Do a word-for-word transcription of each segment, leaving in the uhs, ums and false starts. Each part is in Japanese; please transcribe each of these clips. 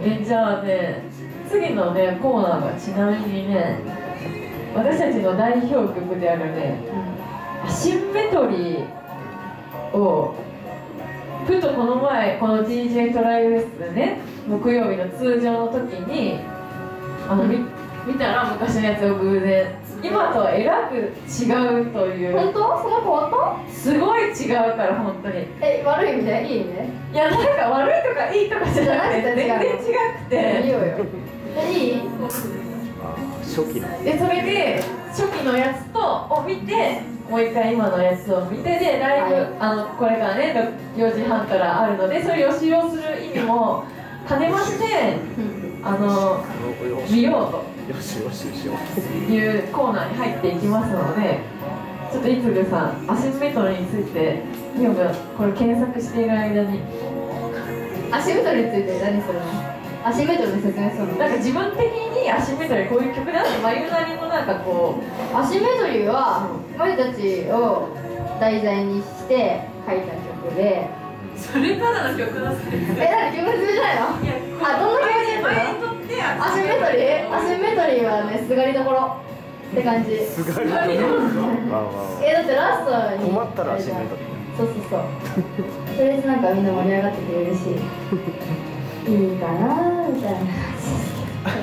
えじゃあね、次のねコーナーがちなみにね、私たちの代表曲であるね、アシンメトリーをふとこの前この ディージェー トライフェスでね、木曜日の通常の時にあの、うん、見たら昔のやつを偶然今とはえらく違うという。 本当？その変わった？ すごい違うから本当に。 え、悪い意味でいい意味で？ いや、なんか悪いとかいいとかじゃなくて全然違くて。 いいよよ。え、いい？ 初期の。 でそれで初期のやつとを見て、もう一回今のやつを見てでライブ、はい、あのこれからねよじはんからあるので、それ予習をする意味も兼ねましてあの見ようと。 よしよししよういうコーナーに入っていきますので、ちょっといつぐさんアシンメトリーについてミオがこれ検索している間に。 アシンメトリーについて何するの？アシンメトリーの説明するの？ なんか自分的にアシンメトリーこういう曲だって眉なりのなんかこう。 アシンメトリーは眉たちを題材にして書いた曲で。 それただの曲の説明。 え、なんか曲の説明じゃないの？いや、あ、どんな曲で前にとってアシンメトリー？アシンメトリーはね、すがりどころって感じ。 すがりどころ？ え、だってラストに困ったらアシンメトリー。 そうそうそう。とりあえずなんかみんな盛り上がってくれるしいいかなみたいな感じです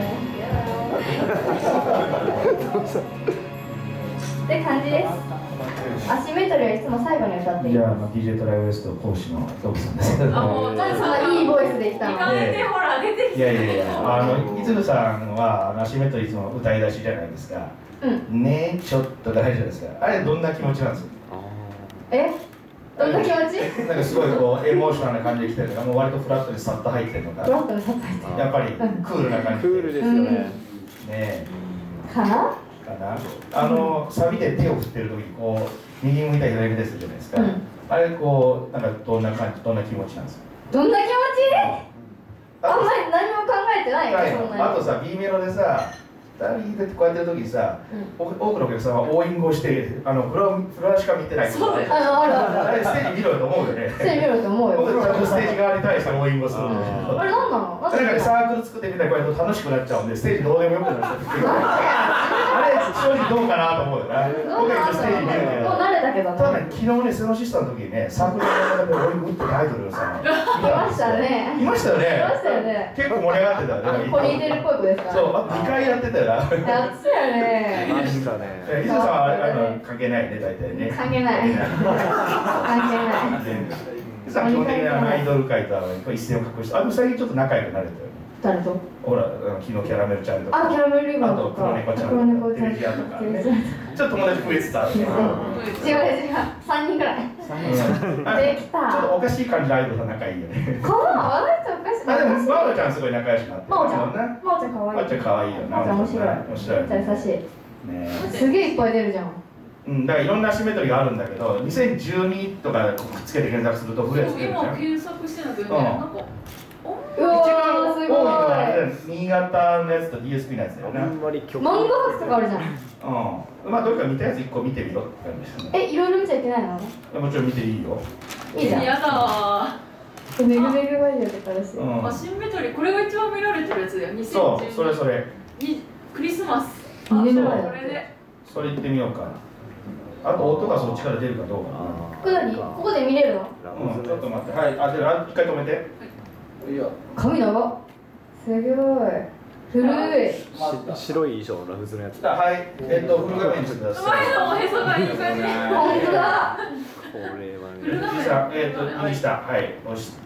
けどって感じです。アシンメトリーはいつも最後に歌っていい。 じゃあ、ディージェー トライウエスト講師のトキさんです。 あ、もうなんでそんないいボイスできたの？ 聞かれてほら出てきて。 いやいやいや、あのいつぐさんはアシンメトリーいつも歌い出しじゃないですか。うん。ねえちょっと大丈夫ですか。あれどんな気持ちなんですか。 え？どんな気持ち？ なんかすごいこうエモーショナルな感じで来てるのか、もう割とフラットにさっと入ってるのか。 フラットにさっと入ってる。 やっぱりクールな感じ。 クールですよね。ねえ。 かな？ かな。あのサビで手を振ってる時こう右向いたり左向いたりするじゃないですか。あれこうなんかどんな感じ、どんな気持ちなんですか。 どんな気持ち？あんまり何も考えてないよ。そんなに。 あとさ、B メロでさ。ふたりでこうやってる時にさ、うん、多くのお客さんは応援語してあのフロアフロアしか見てない。 そうだよ。 あるある。 あれステージ見ろよと思うよね。 ステージ見ろよと思うよ。 僕ちゃんとステージ側に対して応援語するんだけど。 あれなんなの？ なんかねサークル作ってみたらこうやって楽しくなっちゃうんでステージどうでもよくなっちゃって。あれ正直どうかなと思うよな。僕はステージ見るけど。 もう慣れたけどただね昨日ねセノシスタの時にねサークルの中で応援語打ってるアイドルをさ。 いましたね。 いましたよね。 いましたよね。 結構盛り上がってたよね。 ポニーテールっぽい子ですか？ そう、あとにかいやってたよな。 やってたよね。 ましたね。 伊沢さんはあの関係ないね、大体ね。 関係ない。関係ない。 伊沢基本的なアイドル界とは一線を画して、あの最近ちょっと仲良くなれたよね。 誰と？ ほら、昨日キャラメルちゃんとか。 あ、キャラメルリボンとか。あと黒猫ちゃんとか。テレビアとか。ちょっと友達増えつつある。違う違う、三人くらい。できた。 ちょっとおかしい感じのアイドルと仲いいよね。 このあの人おかしい。 あ、でもマオちゃんすごい仲良しになって。 マオちゃん。マオちゃん可愛い。 マオちゃん可愛いよな。 マオちゃん面白い。 面白い。 優しい。 ね。 すげえいっぱい出るじゃん。 うん、だからいろんなアシンメトリーがあるんだけど、にせんじゅうにとかくっつけて検索すると増えてくるじゃん。 今検索してるんだけどね、なんかうわーすごい。 多いのはあれ新潟のやつと ディーエスピー のやつだよね。 あんまり曲。 漫画博とかあるじゃん。 うん。まあどれか見たやついっこ見てみろって感じですね。 え、いろいろ見ちゃいけないの？ もちろん見ていいよ。 いいじゃん。 やだー。めぐめぐバイオとかだし。 アシンメトリー、これが一番見られてるやつだよ。 そう、それそれ。 クリスマス。 あ、そう。それで。 それ行ってみようか。あと音がそっちから出るかどうかな。 ここ何？ここで見れるの？ うん、ちょっと待って。はい、あ、で、あ、一回止めて。いや。 髪長っ。すごい。古い。 白い衣装のラフズのやつ。 はい、えっと、フル画面にしてください。 前のおへそがいい感じ。 本当だ。 これはね。 右下、えっと、右下、はい、押して、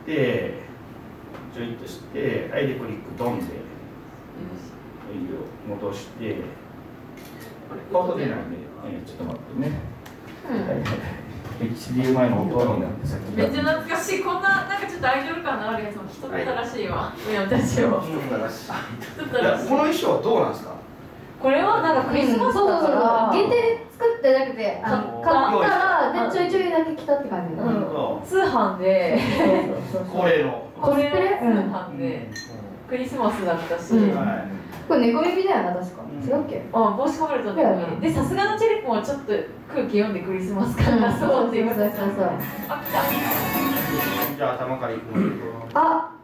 ちょいとして、はい、で、クリック、ドンで。はいよ、戻して。音出ないね。ちょっと待ってね。エイチディーエムアイ の音になってさっき。 めっちゃ懐かしい。こんな、なんかちょっとアイドル感のあるやつも一桁らしいわ。いや、私を。 一桁らしい。この衣装はどうなんですか。 これはなんかクリスマスだから。 限定で作ってなくて、買ったら、で、ちょいちょいだけ着たって感じ。 通販で。 恒例の。 これ通販で。クリスマスだったし。 これ猫耳だよな、確か。違うっけ？ あ、帽子かぶると猫耳。で、さすがのチェリコもちょっと空気読んでクリスマス感出そうっていうことで。 そうそうそう。 あ、来た。 じゃあ頭からいくの。 あ、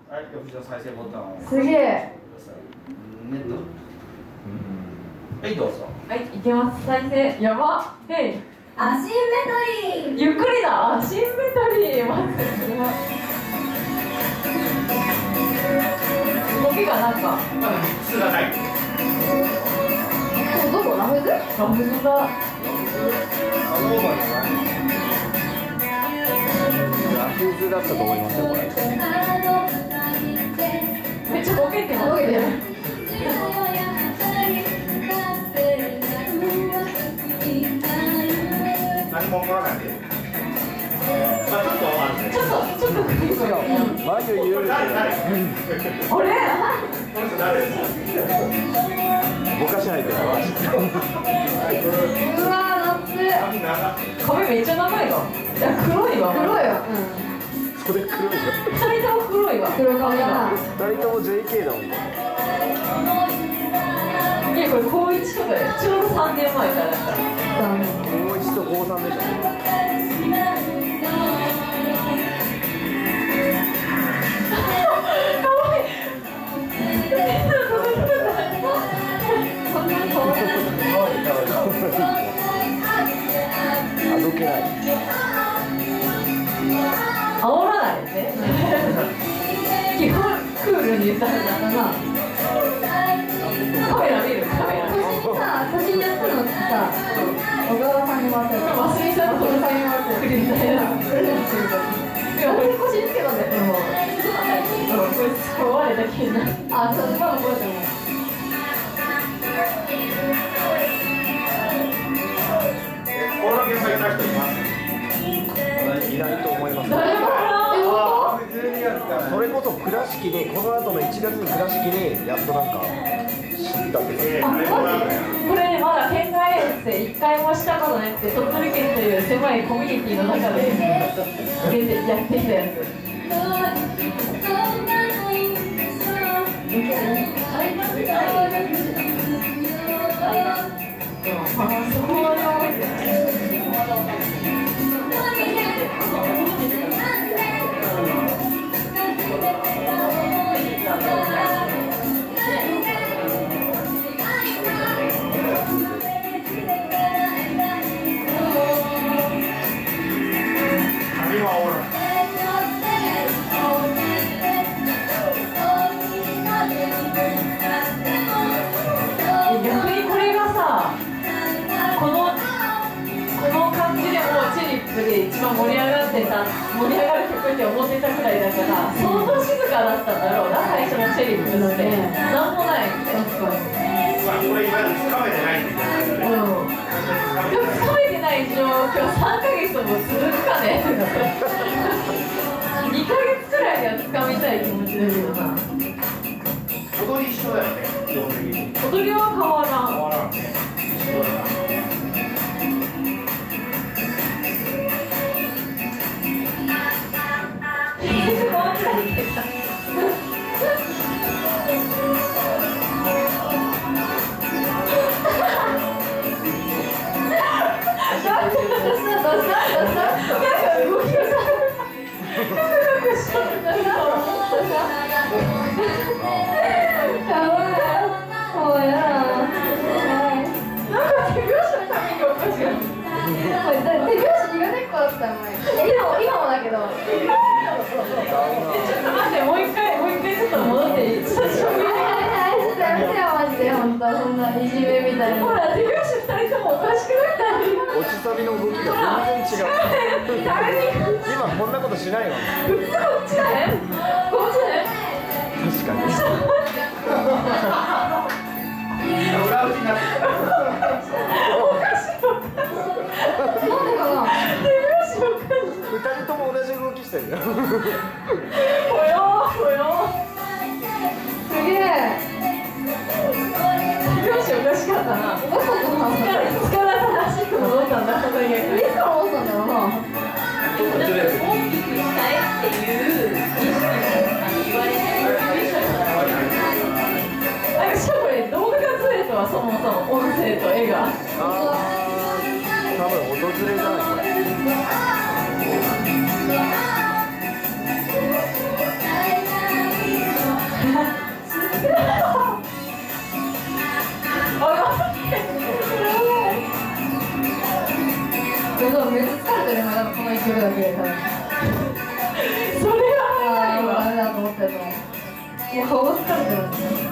はい、翌日の再生ボタンを押してすげえ。 ください。ネット。はい、どうぞ。 はい、いけます。再生。やば。へい。 アシンメトリー。 ゆっくりだ。アシンメトリー。まず動きがなんか。 質がない。 どこラフズ？ ラフズだ。 ラフズだったと思いますよこれ。 めっちゃボケてますね。 何も起こらないで。まあちょっとあるね。 ちょっとちょっとクリップが。 眉ゆる誰誰？ あれ？ この人誰？ ぼかしないで。 うわー、夏。 髪長。 髪めっちゃ長いわ。いや黒いわ。 黒いよ。 それ黒いじゃん。 二人とも黒いわ。 黒髪だな。 二人とも ジェイケー だもんね。 いやこれ高一とかでちょうど三年前からだったら。 高一と高三でしょ。 こんなに変わらない。 あどけない。 煽らないですね。基本クールに言ったんだな。カメラ見るカメラ。 さ、写真やったのってさ、小川さんにもらったよ。 マスミさんと小さんにもらってくれたよ。プレゼントするから。いや、俺腰つけたんだよ。もう。うん、これ壊れたけど。 あ、そう、今もこうやっても。 この現場いた人います。 いないと思います。 誰からああ、じゅうにがつから。 それこそ倉敷でこの後のいちがつに倉敷でやっとなんか知ったっていうか。 えー、あれもなんだよ。 これね、まだ県外遠征一回もしたことなくて、鳥取県という狭いコミュニティの中で出てやってきたやつ。でも、まあ、そこは多いですね。 髪はおらん。 逆にこれがさ、このこの感じでもうチェリップで一番盛り上がってた盛り上がる曲って思ってたくらいだから相当静かだったんだろうな、最初のチェリップってなんもないみたいな。 まあこれ今つかめてないんだけどね。 うん、でもつかめてない状況さんかげつも続くかねにかげつくらいではつかみたい気持ちだけどな。 踊り一緒だよね、基本的に。 踊りは変わらん。 変わらんね。一緒だな。 ほら、手拍子二人ともおかしくなった。 落ちサビの動きが全然違う。今こんなことしないわ。 普通こっちだね。こっちだね。 確かに。 裏打ちになってる。 おかしいおかしい。なんでかな。手拍子おかしい。 二人とも同じ動きしてるよ。 ぽよーぽよー。 すげえ。 手拍子おかしかったな。 おかしかったな。 力正しく戻ったんだ、そこに。 いつから戻ったんだろうな。 大きくしたいっていう意識も言われてる。なんかしかもこれ動画がずれとはそもそも音声と絵が。 ああ、多分訪れじゃないこれ。 こトでも多分この一曲だけで多分それはああやばいわ。 ダメだと思ったと思う。もう顔が疲れてますね。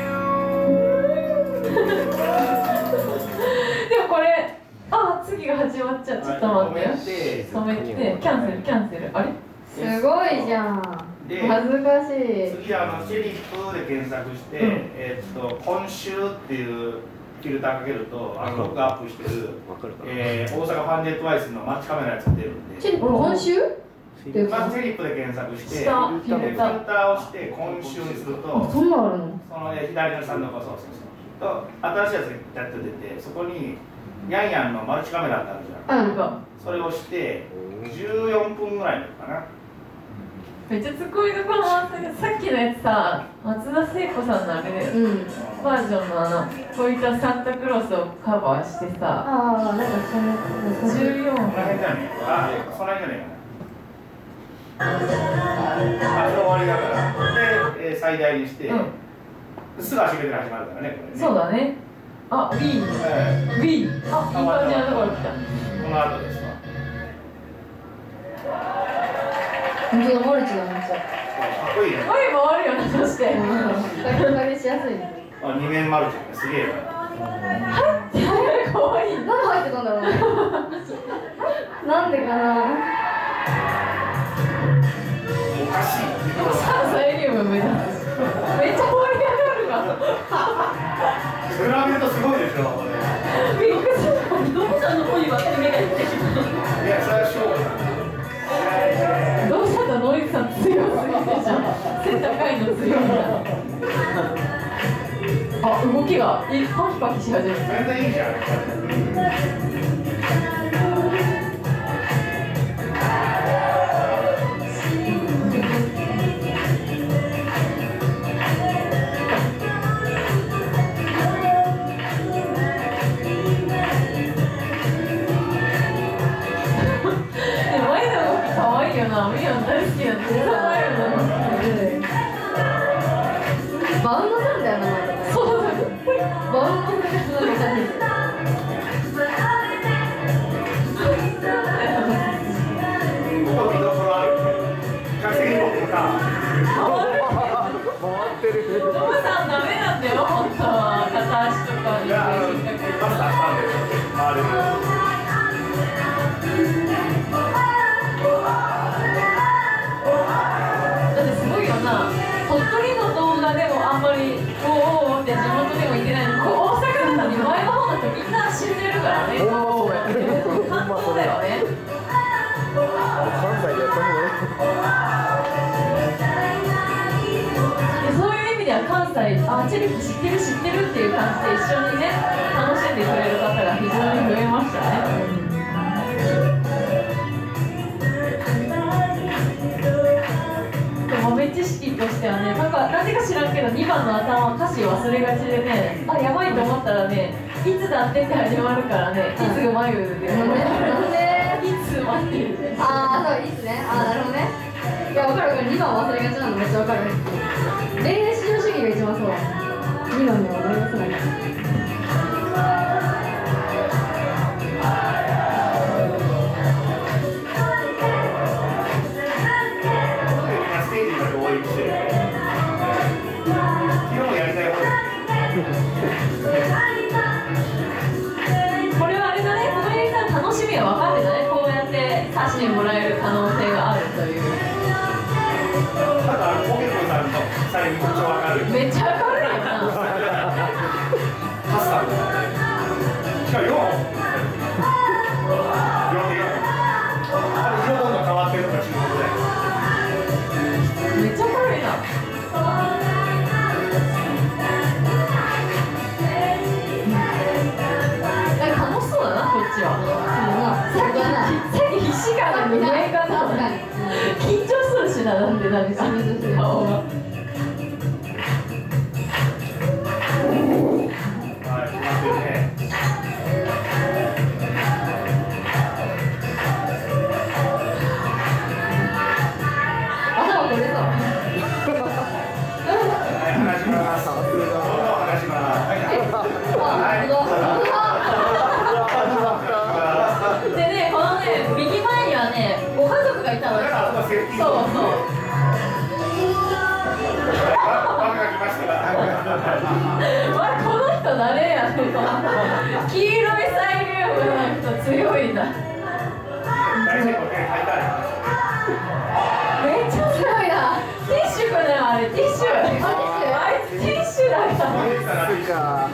でもこれ、あ、次が始まっちゃう。ちょっと待ってよ。止めて、キャンセル、キャンセル。あれ？ すごいじゃん。 で恥ずかしい。 次あのシェリップで検索して、 うん、 えー、っと今週っていうフィルターかけるとあの僕がアップしてる、えー、大阪ファンデトワイスのマッチカメラやつが出るんで、 チェリップ今週？ まずシェリップで検索して、フ下ィルターをして今週にすると、 あ、そんなのあるの？ その、ね、左の下のそうそうそうと新しいやつがやって出て、そこにヤンヤンのマルチカメラってあるじゃん。 うん。 それをしてじゅうよんぷんぐらいのかな。 めっちゃツッコミどころもあったけど、さっきのやつさ、松田聖子さんのあれで、 うん。 バージョンのあの、こういったサンタクロースをカバーしてさ、 ああ、なんかそのじゅうよんこの辺じゃねえか。あ、その辺じゃねえかな。あ、それ終わりだから。で、えー、最大にして、 うん、 すぐ足入れて始まるからね、これね。 そうだね。あ、Wii、 え Wii、あ、いい感じのところ来た。 ー、この後ですわ。 本当だ、マルチだめっちゃ。 かっこいいね。 前もあるよね、そして。 先かけしやすいね。 あ、二面マルチね、すげえな。 かわいい。 何入ってたんだろうね。なんでかな。 おかしい。 酸素エリウム目立つ。めっちゃ盛り上がるわ。 比べるとすごいでしょ。 ビッグスーパー、ノブさんの方にばっかり目がいってしまう。 いや、それはしょうがない。 どうしたんだ、ノイズさん強すぎてじゃん。背高いの強いんだ。あ、動きがいパキパキし始める。 全然いいじゃん。 ミオン大好きなんですよ。 バウンドするんだよな、 そうだね。 バウンドするやつなんだよ。 ここ見どころある。客席に僕か。 回ってる。 ノブさんダメなんだよ、本当は。片足とかいや、マスターしたんで回れる。 だってすごいよな。鳥取の動画でもあんまりおおおって地元でも行ってないのに、こう大阪なのに前の方だとみんな知ってるからね。 おー感動だよね。 関西でやった方がいい。 でそういう意味では関西、あ、チェリップ知ってる知ってるっていう感じで一緒にね楽しんでくれる方が非常に増えましたね。豆知識としてはね、なんか何か知らんけどにばんの頭歌詞忘れがちでね、あ、やばいと思ったらね、いつだってって始まるからね、いつが眉で、 なんでなんでいつ待ってるね。 ああ、そう、いいっすね。ああ、なるほどね。いや、わかるわかる。にばん忘れがちなのめっちゃわかる。恋愛至上主義が一番そう。にばんで忘れがちない。 これはあれだね、この映画楽しみは分かってたね、こうやって刺してもらえる可能性があるという。 ただ、ポケモンさんのさえめっちゃわかる。 めっちゃ明るいよな。 カスタム。しかもよん。よんでよん。あれ、色どんどん変わってるのが注目だよ。 めっちゃ明るいな。楽しそうだな、こっちは。さっき必死感が見え方が緊張するしな、なんでなんか顔が。 誰やねん。黄色いサイリウムの人強いな。 大成功で書いてあめっちゃ強いな。ティッシュかなあれティッシュ。あいつティッシュだから。 そっか。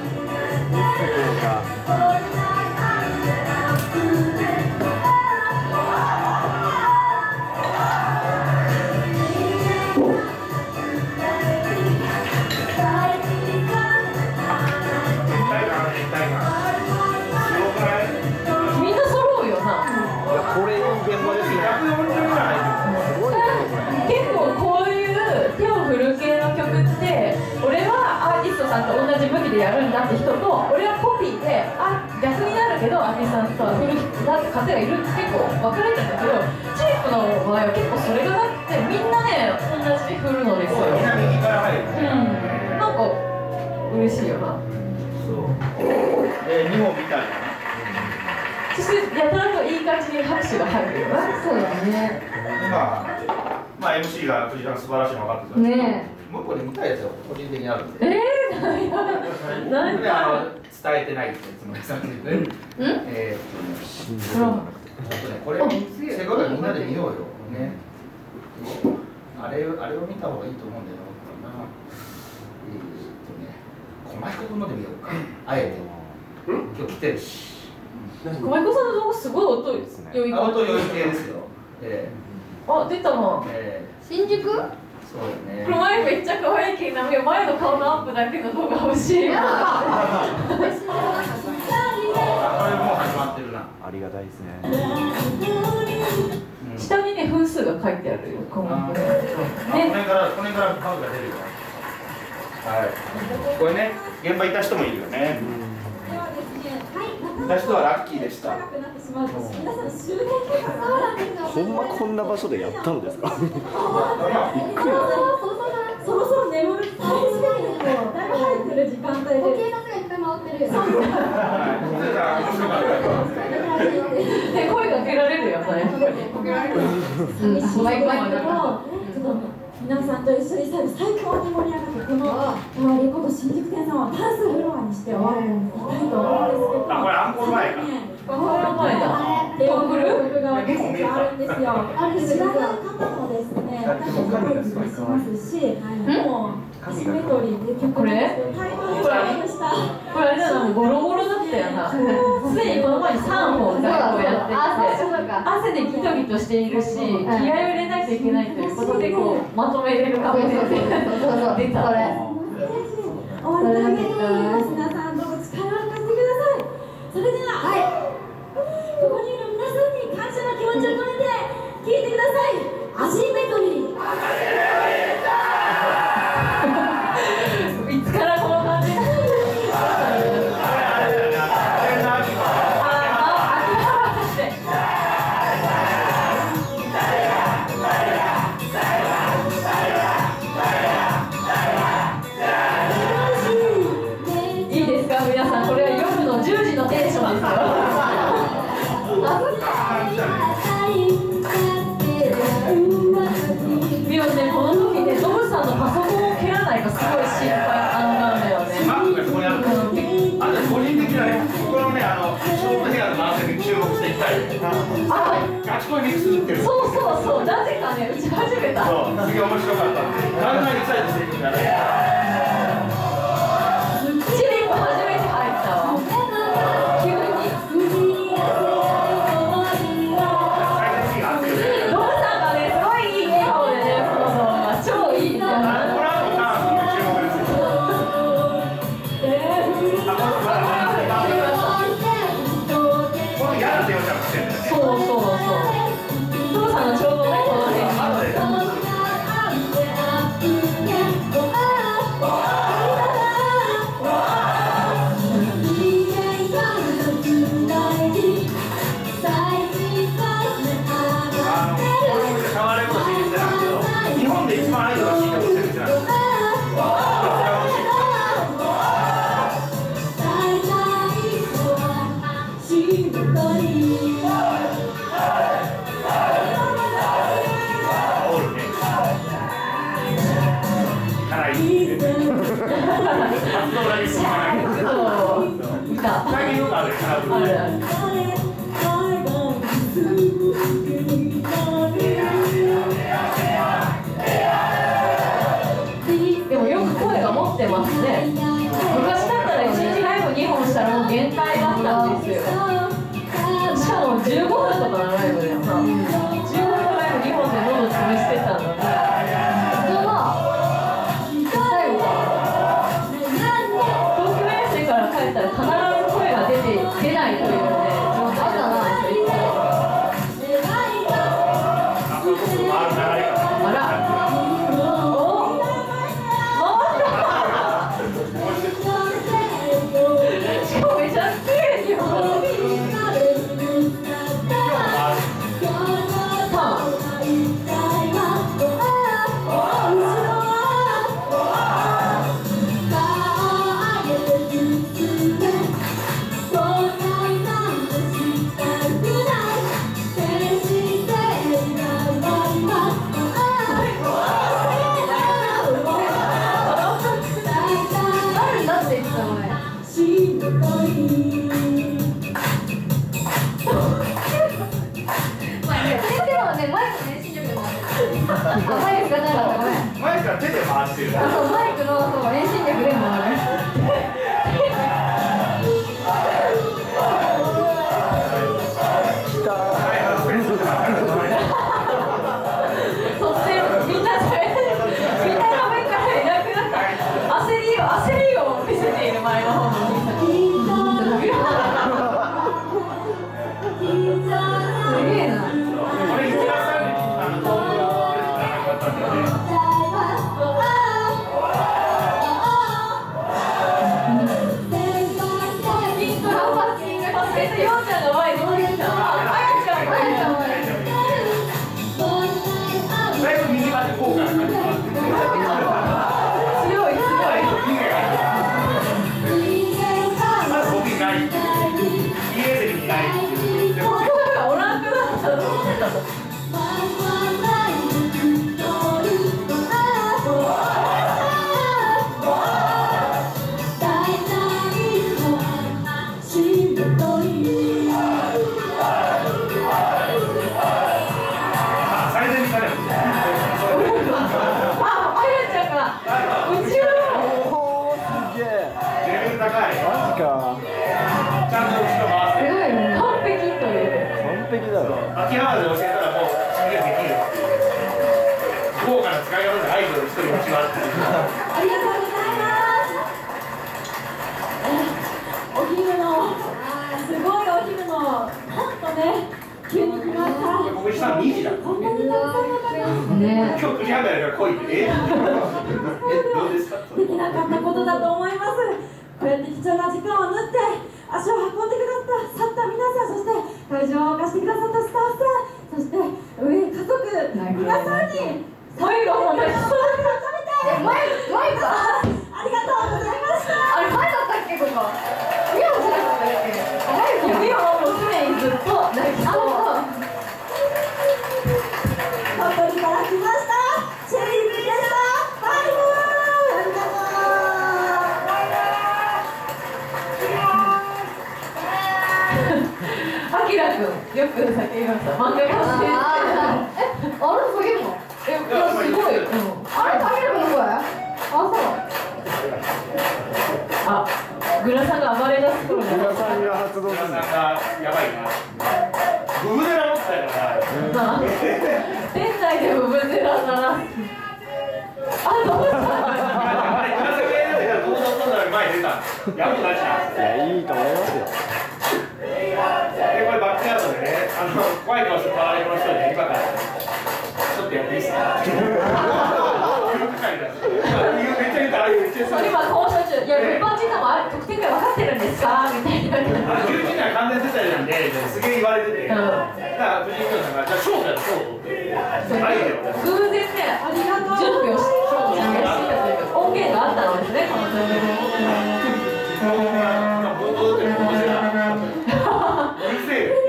みんな揃うよな。 これいい現場ですね。すごいね。 結構こういう手を振る系の曲って俺はアーティストさんと同じ武器でやるんだって人と俺はコピーであ逆になるけどアーティストさんとは振る人だって方がいるって結構分かれてるんだけどチープの場合は結構それがなくてみんなね同じ振るのですよ。 みんな右から入る。 うんなんか嬉しいよな。 そう。えー、にほんみたいな。 そしてやたらといい感じに拍手が入るよな。 そうだね。 今、まあ エムシー が藤田の素晴らしいの分かってた。 ねもう一個で見たいやつを個人的にあるんで。 えー、なんであかの伝えてないってつもりさんでね。 うんえーっほらとね、これせっかくみんなで見ようよね。あれあれを見た方がいいと思うんだよな。えーっとね、小前君ので見ようか。あえて。今日来てるし。 小池さんの動画すごい音良いあ、音良い系ですよ。えあ出たな。 ー、え新宿？ ー、そうだね。 この前めっちゃ可愛いけど前の顔のアップだけの動画欲しい。 やだ。 あ、これもう始まってるな。 ありがたいですね。 うん下にね分数が書いてあるよ。このあ、これからこれからカードが出るよ。はい。これね、現場いた人もいるよね。いた人はラッキーでした。 ほんまこんな場所でやったんですか。びっくり。 そろそろ眠るタイミングだけど、だいぶ入ってる時間帯で。 時計の目がいっぱい回ってるよ。 で声かけられるよなやっぱり。 寂しいマイクマイクもちょっと皆さんと一緒に最高に盛り上がってこのレコード新宿店さんはダンスフロアにして終われるんでいきたいと思うんですけど。 あ、これアンコール前か。 この前だ。 レオクルが私たちあるんですよ。ある知らない方もですね、私たち入ったりしますし、もうアシメトリーっていう曲なんですけど、タイトルがありました。 これあれだなボロボロだったよな。すでにこの前にさんぼん在庫やってあ、 てそうそうか。 汗でギトギトしているし気合を入れないといけないということでこうまとめれるかもしれない。 そうそうそう出た。 それ終わりだけに皆さんどうぞ力を貸してください。それでは、はい、ここにいる皆さんに感謝の気持ちを込めて聴いてください。アシメトリー。 いつからこの感じ？いいですか皆さんこれは夜のじゅうじのテンションですよ。でもねこの時ねノブさんのパソコンを蹴らないかすごい心配なんだよね。 マックがそこにある。あと個人的なね、このね、あのショートヘアの男性に注目していきたい。 あガチ恋ミックス売ってる。 そうそうそうなぜかね打ち始めた。 そう、次面白かったんで。だんだんエキサイトしていくんだね。 チリも初めて入ったわ。急に。ノブさんがねすごいいい笑顔でねこの動画超いいんだよな。 この後ダンスに注目ですよ。あ、このこのやらせよちゃんしてるんだよね。 そうそうそう。ノブさんのちょうどねこの辺に。 後で。 動だけしかない。 そう歌最近のがあるあるある。でもよく声が持ってますね。昔だったらいちにちライブにほんしたらもう限界だったんですよ。しかもじゅうごふんとかのライブだよな。じゅうごふんのライブにほんで喉潰してたのに。 人は最後東京遠征から帰ったら必ず声が出て出ないというね状態だったんですよ。 あ、そういうこともある流れが。 あら。しかもめちゃ綺麗に踊る。 誰だって言ってた前。まあね、先生はね、マイクの遠心力で回ってる。あ、マイク使ってなかった、ごめん。 前から手で回してる。 あ、そう、マイクのそう遠心力で回る。 そしてみんなそれみんな画面からいなくなった焦りを焦りを見せている前の方のお兄さん。 すげえな。 これ一番最後にあの東京のなかったんだよね。 イントロパスキンがパスケットヨウちゃんが前に出てきた。あやちゃんがあやちゃんはだいぶ右までこうから感じがあって。 強い強い。 まず僕いないっていう。家でいないっていう。でも声がおらんくなったと思ってたと。 あ、最善にされる。 あ、あやちゃんがうちのおーすげえレベル高い。 マジかちゃんと後ろ回せる。 すごいね。 完璧という。 完璧だよ秋葉原で教えたらもう再現できるっていう。豪華な使い方でアイドル一人うちはっていう。 ありがとうございますお昼のすごいお昼のパッとね急に来ました僕したのにじだ。 こんなにたくさんの方がね。 今日くじはんから来いって。え？えどうですか？ できなかったことだと思いますこうやって貴重な時間を縫って足を運んでくださった皆さんそして会場を貸してくださったスタッフさんそして上家族皆さんに声がもう泣きそう。 え、マイク、マイク。あありがとうございましたれ、前だったっけ、ここ。ミオじゃなかったっけ。あ、マイク。 指をもう常にずっと泣きそう。 鳥取から来ましたチェリーでしたバイバイありがとうあきらくんよく叫びました。漫画家あ先ーえ、あれ、下げるの。 生。え、いやすごい。うん。 あれ、下げるの声。あ、そう。 あ、グラさんが暴れ出す頃に。 皆さんが発動する皆さんがやばいな。ブブゼラ持ってたから。 なあ店内でブブゼラなら。あ、どうした。 あれ、グラスがやるから、どうぞどうぞ前に出た。やることないじゃん。 いやいいと思いますよで、これバックヤードでね、あの怖い顔してパワーレコの人で今からちょっとやっていいですか？急にかかりだし。めっちゃ言うから、めっちゃ言うから。 今交渉中。いや、物販時間もある得点が分かってるんですかみたいな。 あの、きゅうじかん完全世帯なんで、すげえ言われてて、 うんだから藤井君さんが、じゃあ勝負やる勝負って、アイデアを出す。 偶然ね、 ありがとう準備をし準備をしていたというか音源があったのですね、この動画ボーってこうしてた。うるせえよ。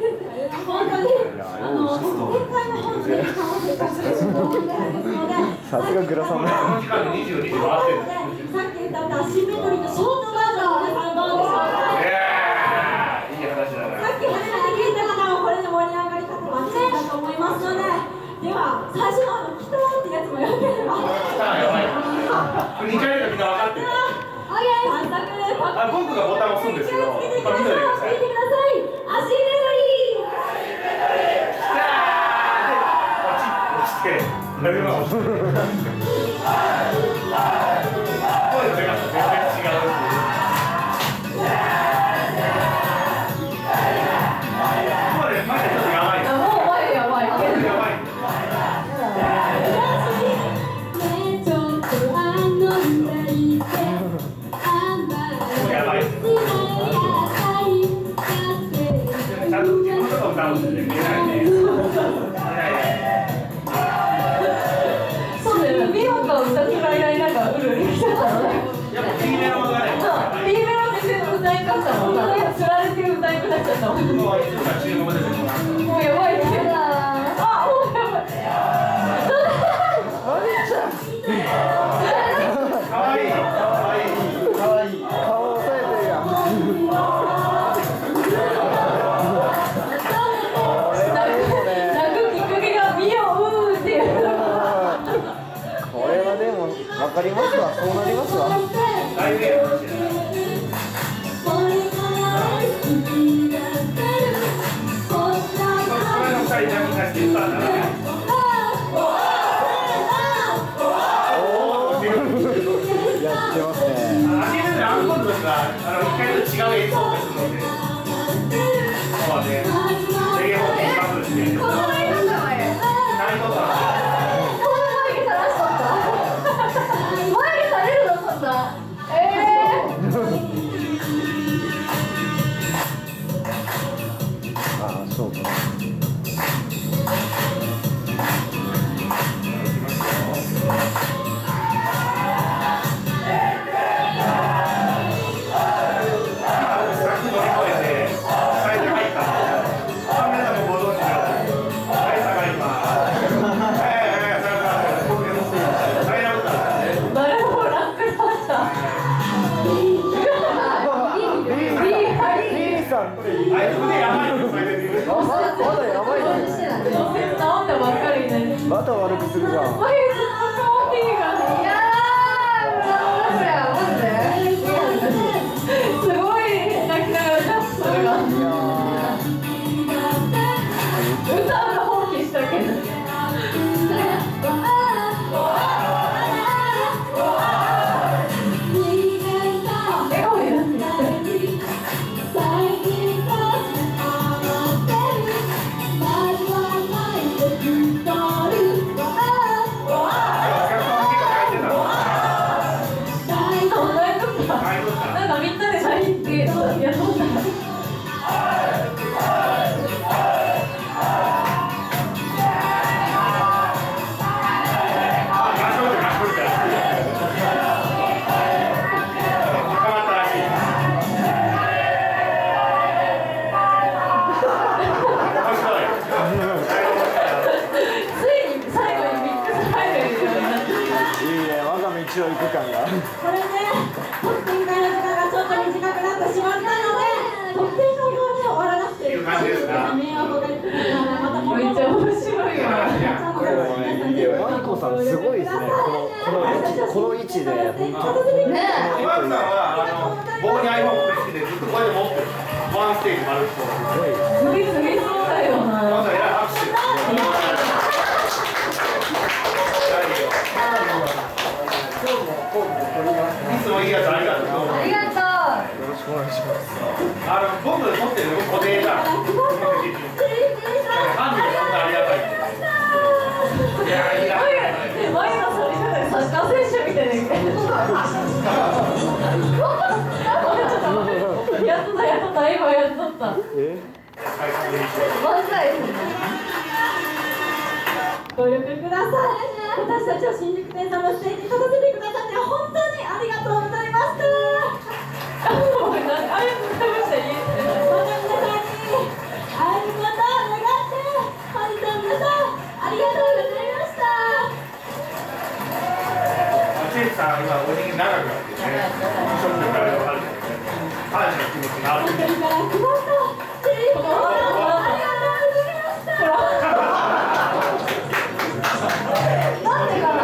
本当にあの今回の本に買わせていただくと思うんですのでさすがグラサンだ。 この時間でにじゅうにじ回ってる。 さっき歌ったアシンメトリーのショートバージョンを皆さんどうでしょうか。 いい話だな。 さっき初めて聞いた方はこれで盛り上がり方間違いだと思いますので、では最初のあの「来た」ってやつもよければ。 やばい。にかい目のみんな分かってる。 早速あ、僕がボタン押すんですけど、 聞いてくだ見といてください。 さい。聞いてください。アシンメトリー。 押して、誰が押して。声の出方全然違う。これマジでちょっとやばい。 あ、もう終わりやばい。 やばい。やばい。ちゃんと自分のことを歌うんでね、見えないね。 そうだよね。美穂が歌ってる間になんかうるうる来ちゃったのね。 やっぱ B メロがね、 そう、B メロで歌い方もなんかつられてる歌い方になっちゃったもん。 もういつもから注目出てる。 もうやばいって。あ、もうやばい。 かわいい。かわいい。 かわいい。顔押さえてるやん。 泣くきっかけが美穂うーっていう。 これはでも分かりますわ。そうなりますわ。 大名かもしれない。これの二人だけ出して歌ったらね。 やってますね。 あげるのアンコールとか、あの一回と違う演奏をするので。そうはね、レゲエも一番して。 この前の名前何とったの？ 眉毛垂らしとった眉毛垂れるのそんなえああ、そうか。 あいつね、やばいよ、それで。 まだまだやばいね。 なんでばっかりね。 また悪くするじゃん。 眉ずっと可愛いがーいやーマジやマジですごい泣きながらジャンプするが。歌うの放棄したけど。笑顔になってる。なんかみんなでサインってやっとった。 一応行く感が。 これね、得点会の時間がちょっと短くなってしまったので、得点会をね終わらなくていう感じですか。 迷惑をかけてるので、またこめっちゃ面白いわ。 これマイコさんすごいですね。このこの位置この位置で本当。 ね今田さんはあの棒に iPhone をくっつけてずっとこれで持ってる。ワンステージ丸くそう。 次々そうだよな。 まだえらい拍手。いつもいいやつありがとう。 ありがとうよろしくお願いします。 あの僕持ってる固定だ。ハンディありがたい。いやいや。 前のサッカー選手みたいな。やっとったやっとった今やっとった。 え？ 漫才ですねご協力ください。私たちを新宿店さんのステージに立たせてくださって本当にありがとうございました。 ありがとうございました。 そんな皆さんに会えることを願って、本日は皆さんありがとうございました。 長くなってね、ショックから分かる感謝の気持ちがある。 本当にから配ったテレビのありがとうございましたなんでかな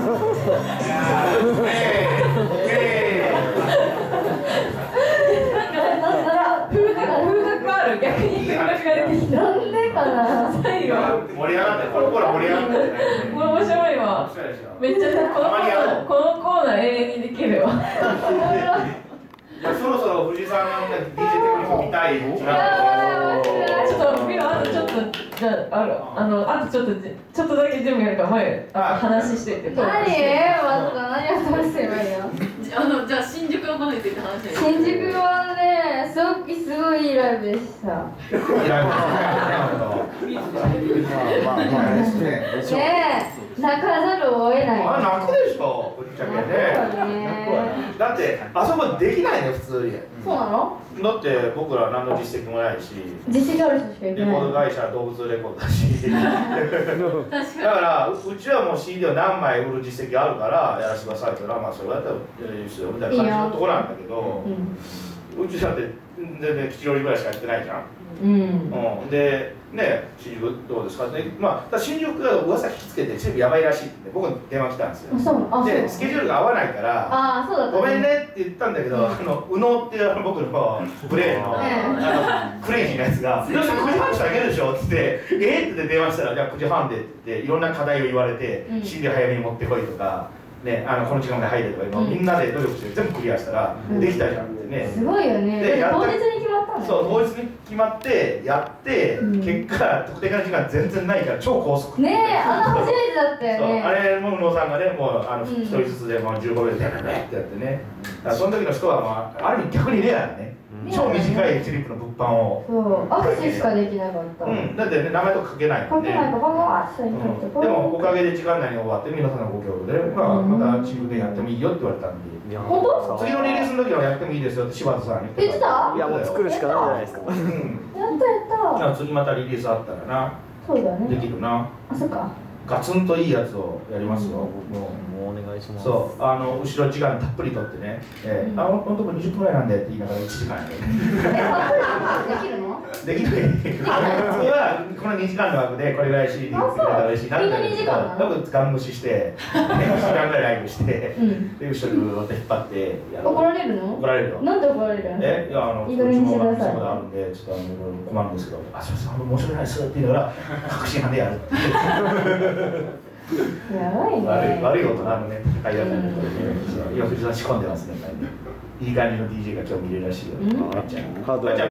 逆に風格が出てきた。 なんでかな。 最後盛り上がって、この頃盛り上がってね。 面白いわ。めっちゃこのコーナー、このコーナー永遠にできるわ。 いや、そろそろ藤井さんの ディージェー テクニック見たい。 ちょっと見ろ、あとちょっとじゃあ、あるあのあとちょっとちょっとだけ準備やるから前話してって。 何？まず何を話せばいいの？ あのじゃあ新宿のことについて話して。 新宿はね、すごくすごいいいライブでした。 まあまあまあですね。 ねえ、泣かざるを得ない。 あ、泣くでしょ、ぶっちゃけね。だってあそこできないね、普通に。 そうなの？ だって僕ら何の実績もないし、 実績ある人しかいけない。 レコード会社動物レコードだし。だからうちはもう シーディー を何枚売る実績あるからやらせてくださいって言ったら、まあそれだったらやるしよみたいな感じのところなんだけど、うちだって全然吉祥寺ぐらいしかやってないじゃん。 うん。 うん、で、ね、新宿どうですかね、まあ、新宿が噂聞きつけて、新宿やばいらしいって僕に電話来たんですよ。 そう、あ、 で、スケジュールが合わないから、 あ、そうだった。 ごめんねって言ったんだけど、あの右脳っていうあの僕のブレーンの、あのクレイジーなやつが、どうしてくじはんしてあげるでしょって言って、えーって電話したら、じゃあくじはんでって言って、いろんな課題を言われて、 うん、 シーディー早めに持ってこいとか。ね、あのこの時間まで入れとか、うん、みんなで努力して全部クリアしたら、うん、できたじゃんってね。 すごいよね。で、当日に決まったんだよね。そう、 当日に決まってやって、うん、結果特定の時間全然ないから超高速。 ねえ、あの初めてだったよね。 あれも宇野さんがね、もうあの一、うん、人ずつでもうじゅうごびょうでやってねってやってね。だからその時の人はまあある意味逆にレアね。超短いチリップの物販を。 そう、握手しかできなかった。 うん、だってね、名前とか書けないもんね。 書けないから、ババーッと書いて。 でも、おかげで時間内に終わって、皆さんのご協力で、まあ、またチームでやってもいいよって言われたんで。 本当？ 次のリリースの時はやってもいいですよって柴田さんに言ってた？ いや、もう作るしかないじゃないですか。 やったやった。 次またリリースあったらな。 そうだね。 できるな。 あ、そっか。 ガツンといいやつをやりますよ。もうお願いします。 そう、あの後ろ時間たっぷりとってね、えー、あ、本当もにじゅっぷんぐらいなんでって言いながらいちじかんやる。 できるの？ できない。普通はこのにじかんの枠でこれぐらい シーディー 作れたら嬉しいなって。 にじかんなの？ 僕ガン無視して、にじかんぐらいライブして、で後ろにぐーっと引っ張ってやる。 怒られるの？ 怒られるよ。 なんで怒られるの？ え、いやあのいい加減にしてください。 うちもあるんでちょっとあの困るんですけど、あ、すみません、あの申し訳ないですって言いながら確信犯でやる。 やばいね。 悪い悪い大人のね、会話なんでこれね、今藤井さん仕込んでますね。いい感じの ディージェー が今日見れるらしいよ。 ハード